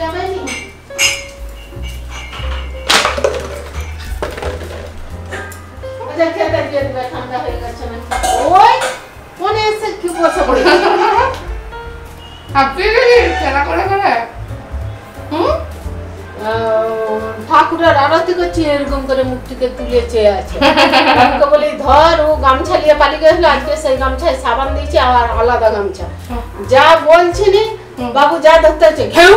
যাবেনি আচ্ছা খেতে দিয়ে দিবে ঠান্ডা হয়ে গেছে না ওই কোনে এসে কি বসে পড়ে আপনি কি খেলা করে করে ঠাকুরের আরতি করছি এরকম করে মুখটিকে তুলে চেয়ে আছে আমাকে বলি ধর ও গামছা নিয়ে পালিয়ে গেছিল আজকে সেই গামছায় সাবান দিয়েছি আর আলাদা গামছা যা বলছি নি বাবু যা ধরতে হচ্ছে ঘেউ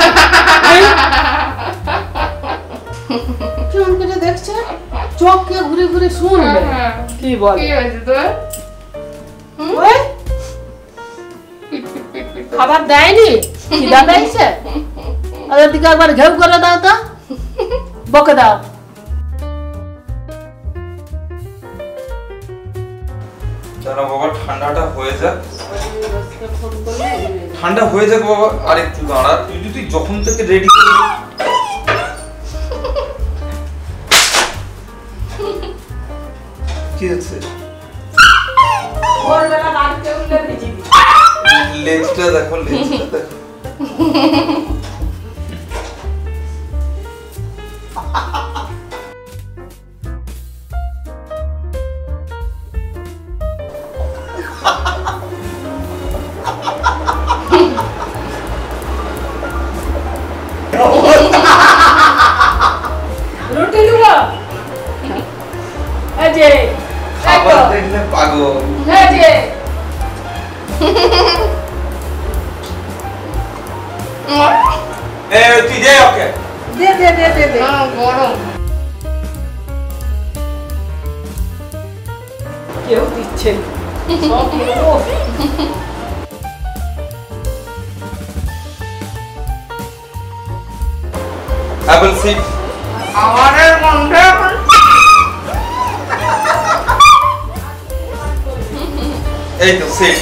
কেমন করে দেখছে চোখকে ঘুরে ঘুরে শুনবে কি বল কি হয়েছে তোর ওই খাবার দেয়নি খিদা পেয়েছে ওদের দিকে একবার ঘেউ করে দাও তো বকে দাও দাঁড়া বাবা ঠান্ডাটা হয়ে যাক ঠান্ডা হয়ে যাক বাবা আর একটু দাঁড়া তুই যখন থেকে রেডি করে কি হচ্ছে ভোরবেলা বাড়িতে উঠলে ভিজিবি লেজটা দেখো লেজটা দেখো রুটি দিব এই যে খাবার দেখলে পাগল এই যে তুই দে ওকে দে দে দে দে দে গরম কেউ দিচ্ছে অ্যাপল সিড খাবারের গন্ধে এই তো সিড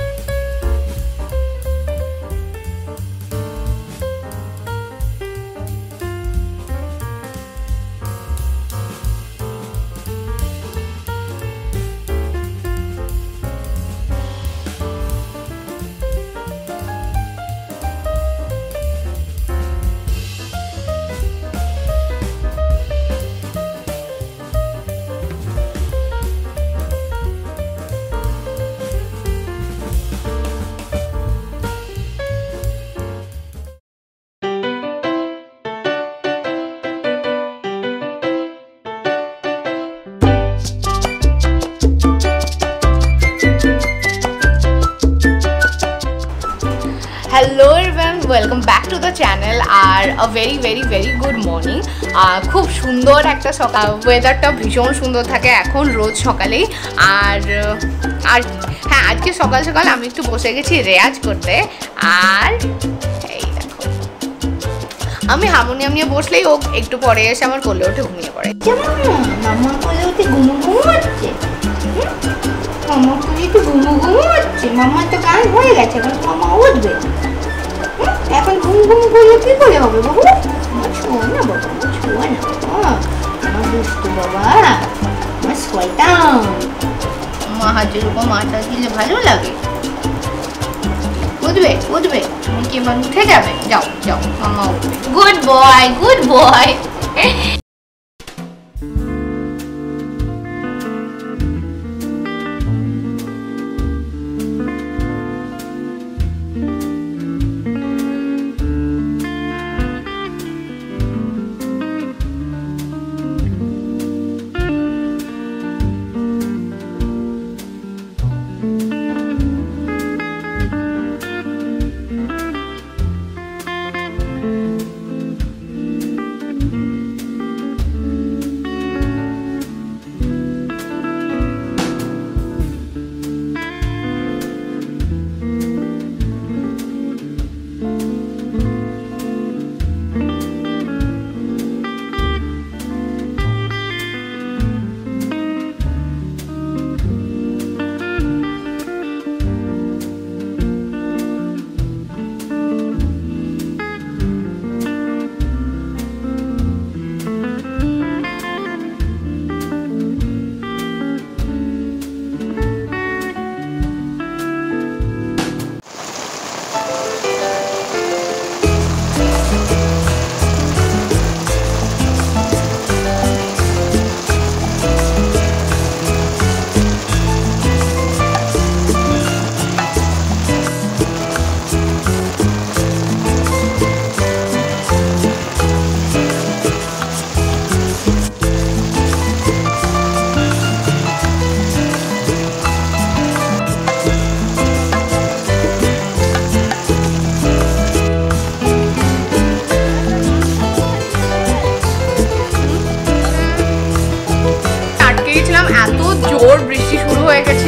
hello everyone welcome back to the channel আর a very very very good morning খুব সুন্দর একটা সকাল ওয়েদারটা ভীষণ সুন্দর থাকে এখন রোজ সকালেই আর আর হ্যাঁ আজকে সকাল সকাল আমি একটু বসে গেছি রেয়াজ করতে আর এই দেখো আমি হারমোনিয়াম নিয়ে বসলেই ও একটু পরে এসে আমার কোলে উঠে ঘুমিয়ে পড়ে মামা কোলে উঠে ঘুমু ঘুমু হচ্ছে মামা কোলে একটু ঘুমু ঘুমু হচ্ছে মামা তো গান হয়ে গেছে এখন মামা উঠবে এখন ঘুম ঘুম করলে কি করে হবে বাবু ছোঁয়া না বাবা ছোঁয়া না আমার দুষ্টু বাবা আমার শয়তান মা হাতের উপর মাথা দিলে ভালো লাগে উঠবে উঠবে তুমি কি এবার উঠে যাবে যাও যাও মামা উঠবে গুড বয় গুড বয়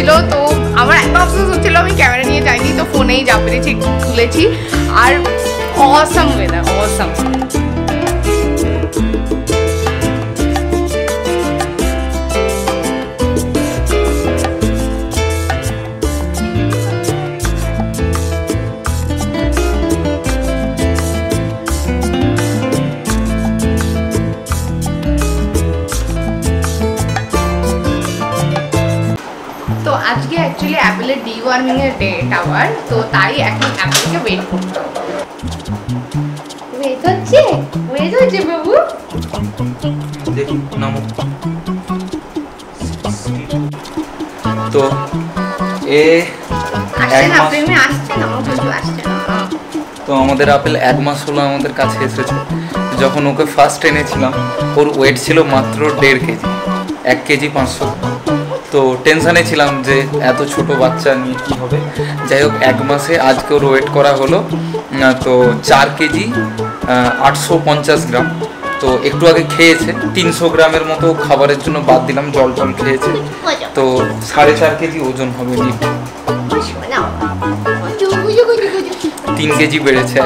হচ্ছিল, তো আমার একটা অপশন হচ্ছিল আমি ক্যামেরা নিয়ে যাইনি, তো ফোনেই যা পেরেছি তুলেছি। আর অসাম ওয়েদার, অসাম। আজকে অ্যাকচুয়ালি অ্যাপেলের ডিওয়ার্মিং এর ডেট আবার, তো তাই এখন অ্যাপেলকে ওয়েট করতে হবে। ওয়েট হচ্ছে বাবু। দেখি নামো। তো আসছে না, প্রেমে আসছে না, কিছু আসছে না। তো আমাদের আপেল 1 মাস হলো আমাদের কাছে এসেছে। যখন ওকে ফার্স্ট এনেছিলাম ওর ওয়েট ছিল মাত্র 1.5 কেজি, 1 কেজি 500। তো টেনশানে ছিলাম যে এত ছোট বাচ্চা নিয়ে কী হবে। যাই হোক 1 মাসে আজকে ওর ওয়েট করা হলো তো 4 কেজি 850 গ্রাম। তো একটু আগে খেয়েছে 300 গ্রামের মতো খাবারের জন্য বাদ দিলাম, জল টল খেয়েছে। তো 4.5 কেজি ওজন হবে। 3 কেজি বেড়েছে।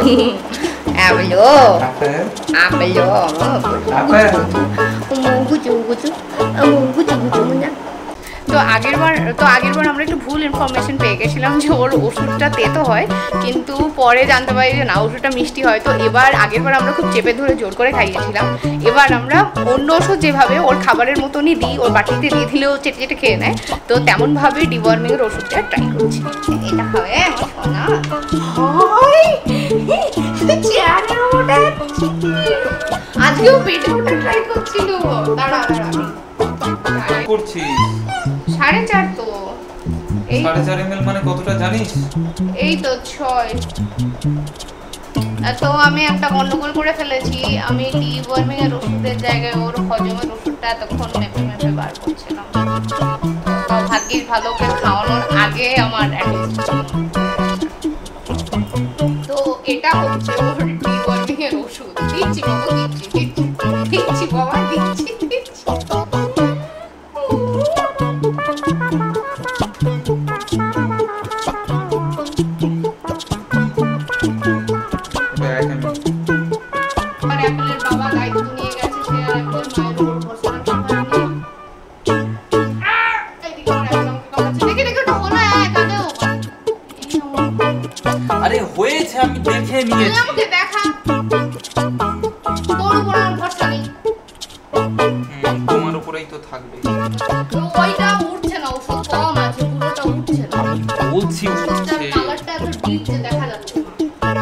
তো আগেরবার আমরা একটু ভুল ইনফরমেশন পেয়ে গেছিলাম যে ওর ওষুধটা তেতো হয়, কিন্তু পরে জানতে পারি যে না, ওষুধটা মিষ্টি হয়। তো আগেরবার আমরা খুব চেপে ধরে জোর করে খাইয়েছিলাম। এবার আমরা অন্য ওষুধ যেভাবে ওর খাবারের মতনই দিই, ওর বাটিতে দিয়ে দিলেও চেটে চেটে খেয়ে নেয়, তো তেমনভাবে ডিওয়ার্মিং এর ওষুধটা ট্রাই করছি। এটা হবে আজকেও পেটে ওটা ট্রাই করছিল। দাঁড়া করছি 4.5 তো 4.5 ml মানে কতটা জানিস? এই তো 6। তো আমি একটা গন্ডগোল করে ফেলেছি। আমি ডিওয়ার্মিং এর ওষুধের জায়গায় ওর হজমের ওষুধটা এতক্ষণ মেপে মেপে বার করছিলাম। তো ভাগ্যিস ভালো করে খাওয়ানোর আগে আমার তো এটা হচ্ছে ওর ডিওয়ার্মিং এর ওষুধ। দিচ্ছি বাবু, দিচ্ছি বাবা, দিচ্ছি। আরে হয়েছে, আমি দেখে নিয়েছি। আমাকে দেখা, তোর উপর আমার ভরসা নেই। তোমার উপরেই তো থাকবে। ওইটা উঠছে না, ওষুধ কম আছে, পুরোটা উঠছে না। বলছি উঠছে, কালারটা এত ডিপ যে দেখা যাচ্ছে না।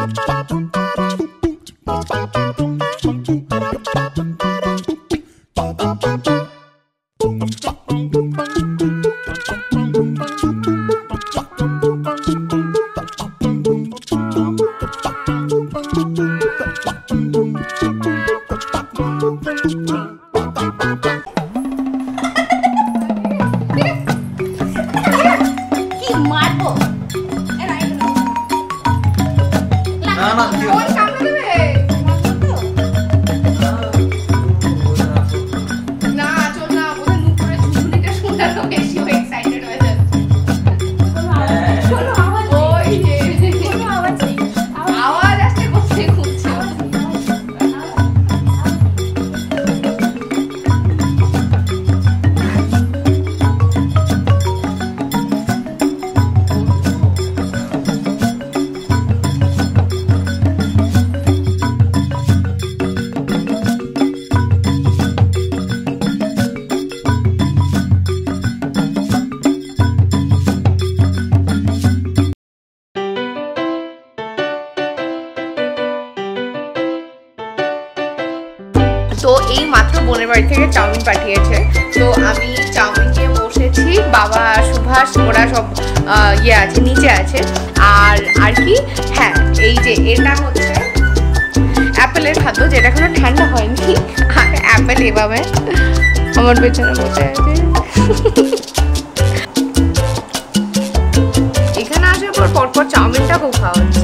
তো এই মাত্র বোনের বাড়ি থেকে চাউমিন পাঠিয়েছে, তো আমি চাউমিন নিয়ে বসেছি। বাবা, সুভাষ, ওরা সব আছে, নিচে আছে। আর কি, হ্যাঁ, এই যে এটা হচ্ছে অ্যাপেলের খাদ্য, যেটা এখনো ঠান্ডা হয়নি। আর অ্যাপেল এভাবে আমার পেছনে বসে আছে। এখানে আসার পর পরপর চাউমিনটা খুব খাওয়া হচ্ছে।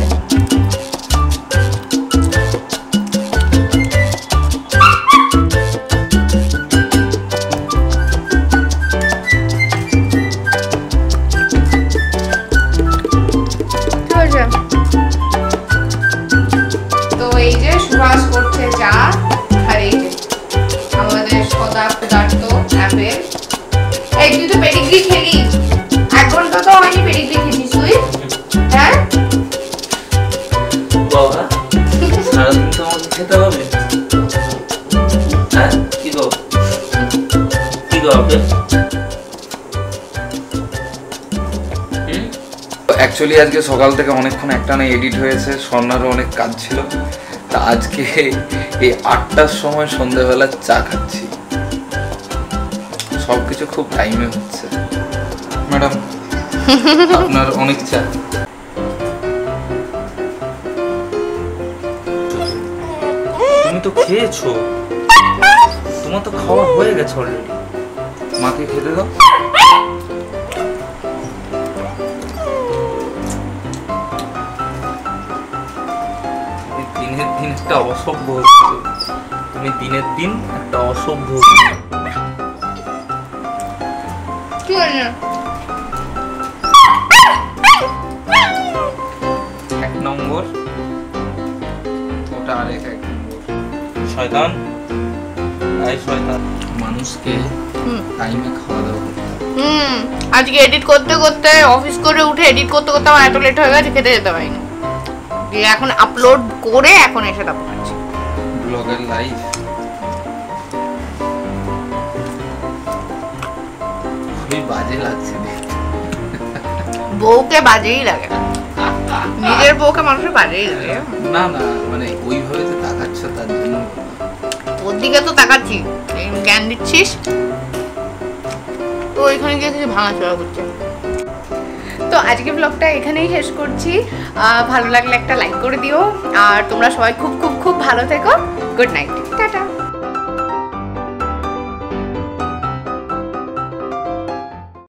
এই তুই তো পেডিগ্রি খেলি, 1 ঘন্টা তো হয়নি পেডিগ্রি খেলিস তুই, হ্যাঁ? বাবা সারাদিন তো আমাকে খেতে হবে, হ্যাঁ? কি গো আপনি? অ্যাকচুয়ালি আজকে সকাল থেকে অনেকক্ষণ একটানা এডিট হয়েছে, স্বর্ণারও অনেক কাজ ছিল। তা আজকে এই 8টার সময় সন্ধ্যাবেলা চা খাচ্ছি, সবকিছু খুব টাইমে হচ্ছে। ম্যাডাম আপনার অনেক চা। তুমি তো খেয়েছো, তোমার তো খাওয়া হয়ে গেছে অলরেডি, মাকে খেতে দাও। দিনের দিন একটা অসভ্য হচ্ছে তুমি, দিনের দিন একটা অসভ্য। কি হলো? 1 নম্বর ওটা, আরেক 1 নম্বর। শয়তান, এই শয়তান মানুষকে টাইমে খাওয়া দাওয়া করতে হবে। আজকে এডিট করতে করতে, অফিস করে উঠে এডিট করতে করতে আমার এত লেট হয়ে গেছে, খেতে যেতে পারিনি। দিয়ে এখন আপলোড করে এখন এসে তারপর খাচ্ছি। ব্লগের লাইফ খুবই বাজে লাগছে দেখতে। বউকে বাজেই লাগে, নিজের বউকে মানুষের বাজেই লাগে। না না, মানে ওইভাবে তো তাকাচ্ছ তার জন্য। ওর দিকে তো তাকাচ্ছি, জ্ঞান দিচ্ছিস তো ওইখানে গিয়ে কিছু ভাঙাচোরা করছে। তো আজকে ব্লগটা এখানেই শেষ করছি। ভালো লাগলে একটা লাইক করে দিও, আর তোমরা সবাই খুব খুব খুব ভালো থেকো। Good night, tata.